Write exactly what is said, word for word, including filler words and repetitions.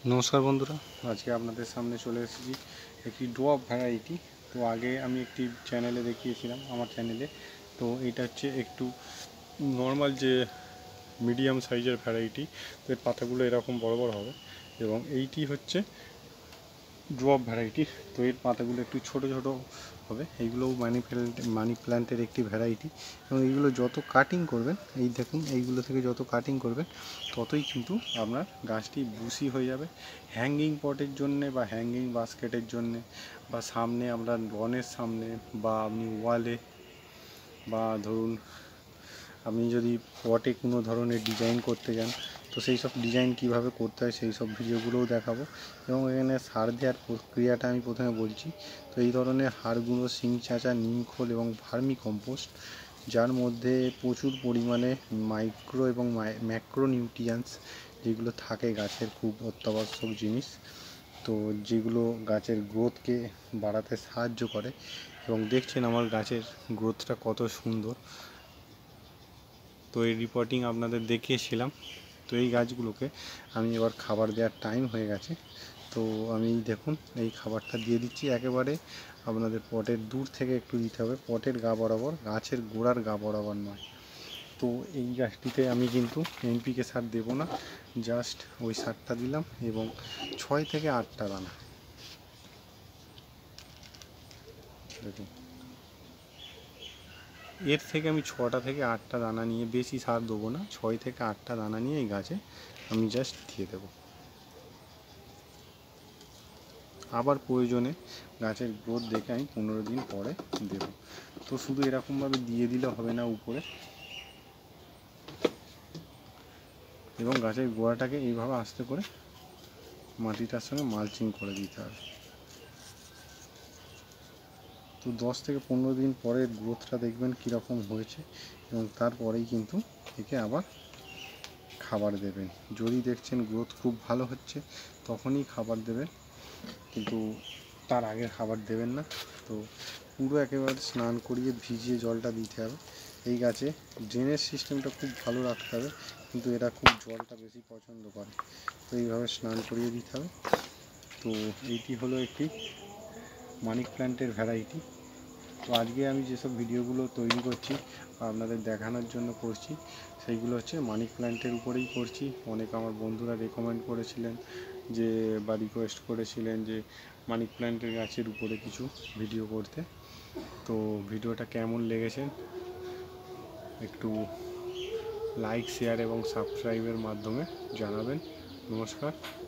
নমস্কার বন্ধুরা, আজকে আপনাদের সামনে চলে এসেছি একটি ডোয়াব ভ্যারাইটি। তো আগে আমি একটি চ্যানেলে দেখিয়েছিলাম, আমার চ্যানেলে। তো এটা হচ্ছে একটু নর্মাল যে মিডিয়াম সাইজের ভ্যারাইটি। তো এর পাতাগুলো এরকম বড় বড় হবে, এবং এইটি হচ্ছে ডোয়াব ভ্যারাইটির। তো এর পাতাগুলো একটু ছোট ছোট হবে। এইগুলোও মানি প্ল্যান্ট মানি প্ল্যান্টের একটি ভ্যারাইটি, এবং এইগুলো যত কাটিং করবেন, এই দেখুন এইগুলো থেকে যত কাটিং করবেন ততই কিন্তু আপনার গাছটি বুশি হয়ে যাবে। হ্যাঙ্গিং পটের জন্যে বা হ্যাঙ্গিং বাস্কেটের জন্যে, বা সামনে আপনার বনের সামনে, বা আপনি ওয়ালে, বা ধরুন আপনি যদি পটে কোনো ধরনের ডিজাইন করতে যান, তো সেই সব ডিজাইন কীভাবে করতে হয় সেই সব ভিডিওগুলোও দেখাবো। এবং এখানে সার দেওয়ার প্রক্রিয়াটা আমি প্রথমে বলছি। তো এই ধরনের হাড়গুঁড়ো, শিং চাঁচা, নিমখোল এবং ভার্মি কম্পোস্ট, যার মধ্যে প্রচুর পরিমাণে মাইক্রো এবং ম্যাক্রো নিউট্রিয়েন্টস যেগুলো থাকে গাছের খুব অত্যাবশ্যক জিনিস, তো যেগুলো গাছের গ্রোথকে বাড়াতে সাহায্য করে। এবং দেখছেন আমার গাছের গ্রোথটা কত সুন্দর। তো এই রিপোর্টিং আপনাদের দেখিয়েছিলাম। তো এই গাছগুলোকে আমি এবার খাবার দেওয়ার টাইম হয়ে গেছে। তো আমি দেখুন এই খাবারটা দিয়ে দিচ্ছি একেবারে আপনাদের পটের দূর থেকে একটু দিতে হবে, পটের গা বরাবর, গাছের গোড়ার গা বরাবর নয়। তো এই গাছটিতে আমি কিন্তু এনপিকে সার দেবো না, জাস্ট ওই সারটা দিলাম, এবং ছয় থেকে আটটা দানা। দেখুন এর থেকে আমি ছটা থেকে আটটা দানা নিয়ে, বেশি সার দেবো না, ছয় থেকে আটটা দানা নিয়ে এই গাছে আমি জাস্ট দিয়ে দেবো। আবার প্রয়োজনে গাছের গ্রোথ দেখে আমি পনেরো দিন পরে দেব। তো শুধু এরকমভাবে দিয়ে দিলে হবে না উপরে, এবং গাছের গোড়াটাকে এইভাবে আস্তে করে মাটিটার সঙ্গে মালচিং করে দিতে হবে। তো দশ থেকে পনেরো দিন পরে গ্রোথটা দেখবেন কীরকম হয়েছে, এবং তারপরেই কিন্তু একে আবার খাবার দেবেন। যদি দেখছেন গ্রোথ খুব ভালো হচ্ছে তখনই খাবার দেবেন, কিন্তু তার আগে খাবার দেবেন না। তো পুরো একেবারে স্নান করিয়ে ভিজিয়ে জলটা দিতে হবে। এই গাছে ড্রেনেজ সিস্টেমটা খুব ভালো রাখতে হবে, কিন্তু এরা খুব জলটা বেশি পছন্দ করে, তো এইভাবে স্নান করিয়ে দিতে হবে। তো এইটি হলো একটি মানি প্ল্যান্টের ভ্যারাইটি। তো আজকে আমি যেসব ভিডিওগুলো তৈরি করছি আপনাদের দেখানোর জন্য করছি, সেইগুলো হচ্ছে মানি প্ল্যান্টের উপরেই করছি। অনেক আমার বন্ধুরা রেকমেন্ড করেছিলেন যে, বা রিকোয়েস্ট করেছিলেন যে মানি প্ল্যান্টের গাছের উপরে কিছু ভিডিও করতে। তো ভিডিওটা কেমন লেগেছে একটু লাইক, শেয়ার এবং সাবস্ক্রাইবের মাধ্যমে জানাবেন। নমস্কার।